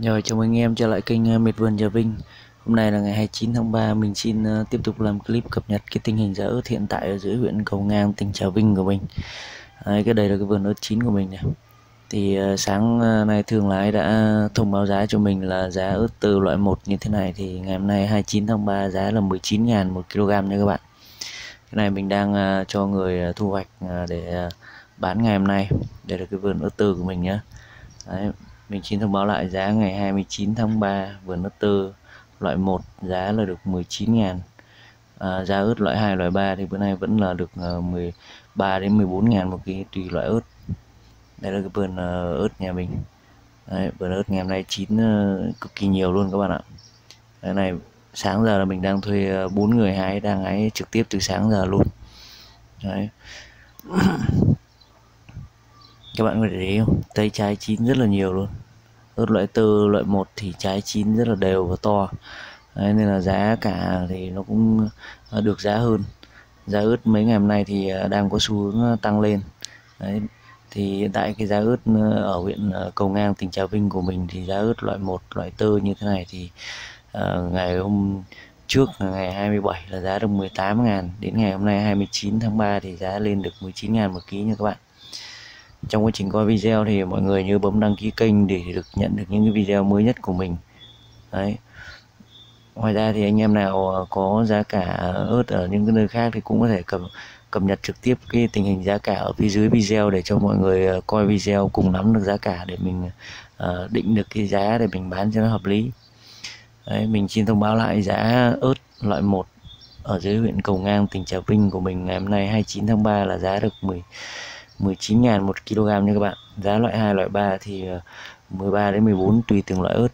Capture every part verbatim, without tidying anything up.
Rồi, chào mừng anh em trở lại kênh uh, Miệt Vườn Trà Vinh. Hôm nay là ngày hai mươi chín tháng ba, mình xin uh, tiếp tục làm clip cập nhật cái tình hình giá ớt hiện tại ở dưới huyện Cầu Ngang, tỉnh Trà Vinh của mình. Đấy, cái đây là cái vườn ớt chín của mình này. Thì uh, sáng uh, nay thương lái đã thông báo giá cho mình là giá ớt từ loại một như thế này. Thì ngày hôm nay hai mươi chín tháng ba giá là mười chín ngàn một kg nha các bạn. Cái này mình đang uh, cho người uh, thu hoạch uh, để uh, bán ngày hôm nay. Đây là cái vườn ớt từ của mình nhé. Đấy, mình xin thông báo lại giá ngày hai mươi chín tháng ba vườn ớt tơ loại một giá là được mười chín ngàn. À, giá ớt loại hai loại ba thì bữa nay vẫn là được uh, mười ba đến mười bốn ngàn một ký tùy loại ớt. Đây là cái vườn uh, ớt nhà mình. Đấy, vườn ớt ngày hôm nay chín uh, cực kỳ nhiều luôn các bạn ạ. Cái này sáng giờ là mình đang thuê bốn uh, người hái, đang hái trực tiếp từ sáng giờ luôn. Đấy. Các bạn có để ý không? Tay trái chín rất là nhiều luôn. Ớt loại tơ loại một thì trái chín rất là đều và to. Đấy, nên là giá cả thì nó cũng được giá hơn. Giá ớt mấy ngày hôm nay thì đang có xu hướng tăng lên. Đấy, thì hiện tại cái giá ớt ở huyện Cầu Ngang, tỉnh Trà Vinh của mình thì giá ớt loại một loại tơ như thế này thì uh, ngày hôm trước là ngày hai mươi bảy là giá được mười tám ngàn, đến ngày hôm nay hai mươi chín tháng ba thì giá lên được mười chín ngàn một ký nha các bạn. Trong quá trình coi video thì mọi người nhớ bấm đăng ký kênh để được nhận được những cái video mới nhất của mình. Đấy. Ngoài ra thì anh em nào có giá cả ớt ở những cái nơi khác thì cũng có thể cập cập nhật trực tiếp cái tình hình giá cả ở phía dưới video để cho mọi người coi video cùng nắm được giá cả để mình uh, định được cái giá để mình bán cho nó hợp lý. Đấy, mình xin thông báo lại giá ớt loại một ở dưới huyện Cầu Ngang, tỉnh Trà Vinh của mình ngày hôm nay hai mươi chín tháng ba là giá được mười chín ngàn một kg nha các bạn. Giá loại hai loại ba thì mười ba đến mười bốn tùy từng loại ớt.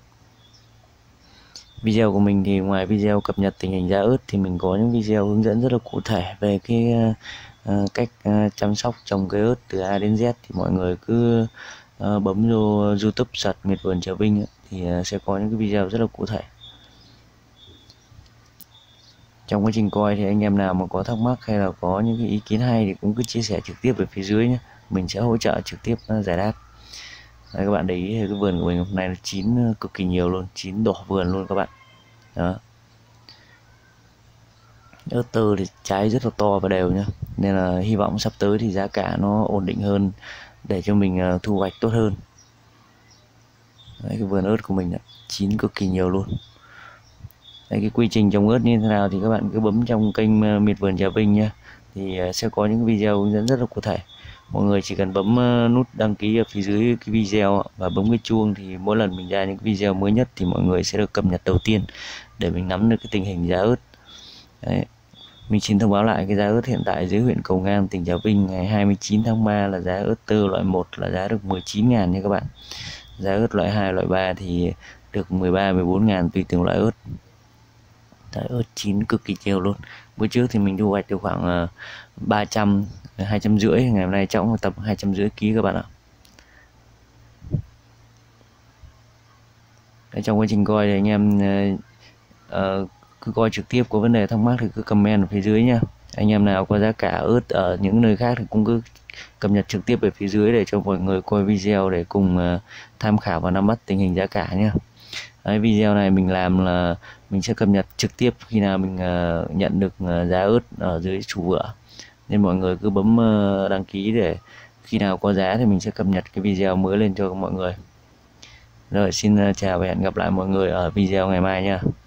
Video của mình thì ngoài video cập nhật tình hình giá ớt thì mình có những video hướng dẫn rất là cụ thể về cái uh, cách uh, chăm sóc trồng cây ớt từ A đến Z, thì mọi người cứ uh, bấm vô YouTube search Miệt Vườn Trà Vinh thì uh, sẽ có những cái video rất là cụ thể. Trong quá trình coi thì anh em nào mà có thắc mắc hay là có những cái ý kiến hay thì cũng cứ chia sẻ trực tiếp ở phía dưới nhé, mình sẽ hỗ trợ trực tiếp giải đáp. Đấy, các bạn để ý cái vườn của mình hôm nay nó chín cực kỳ nhiều luôn, chín đỏ vườn luôn các bạn. Đó. Ớt tơ thì trái rất là to và đều nhá, nên là hy vọng sắp tới thì giá cả nó ổn định hơn để cho mình thu hoạch tốt hơn. Đấy, cái vườn ớt của mình đã chín cực kỳ nhiều luôn. Đấy, cái quy trình trồng ớt như thế nào thì các bạn cứ bấm trong kênh Miệt Vườn Trà Vinh nhé, thì sẽ có những video hướng dẫn rất là cụ thể. Mọi người chỉ cần bấm nút đăng ký ở phía dưới cái video và bấm cái chuông thì mỗi lần mình ra những video mới nhất thì mọi người sẽ được cập nhật đầu tiên để mình nắm được cái tình hình giá ớt. Đấy. Mình xin thông báo lại cái giá ớt hiện tại dưới huyện Cầu Ngang, tỉnh Trà Vinh ngày hai mươi chín tháng ba là giá ớt tơ loại một là giá được mười chín ngàn nha các bạn. Giá ớt loại hai loại ba thì được mười ba mười bốn ngàn tùy từng loại ớt. Đấy, ớt chín cực kỳ nhiều luôn. Bữa trước thì mình thu hoạch được khoảng uh, ba trăm hai trăm rưỡi, ngày hôm nay trọng tầm hai trăm rưỡi ký các bạn ạ. Đấy, trong quá trình coi thì anh em uh, uh, cứ coi trực tiếp, có vấn đề thắc mắc thì cứ comment ở phía dưới nha. Anh em nào có giá cả ớt ở những nơi khác thì cũng cứ cập nhật trực tiếp ở phía dưới để cho mọi người coi video để cùng uh, tham khảo và nắm bắt tình hình giá cả nhé. Đấy, video này mình làm là mình sẽ cập nhật trực tiếp khi nào mình uh, nhận được uh, giá ớt ở dưới chủ vựa, nên mọi người cứ bấm uh, đăng ký để khi nào có giá thì mình sẽ cập nhật cái video mới lên cho mọi người. Rồi, xin uh, chào và hẹn gặp lại mọi người ở video ngày mai nha.